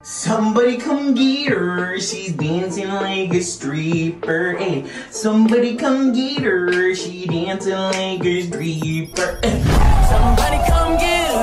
Somebody come get her, she's dancing like a stripper, eh. Somebody come get her, she dancing like a stripper, eh. Somebody come get her.